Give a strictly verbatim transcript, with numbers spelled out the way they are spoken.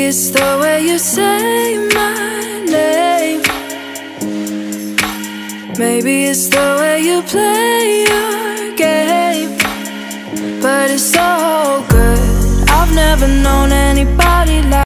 it's the way you say my name. Maybe it's the way you play your game. But it's so good, I've never known anybody like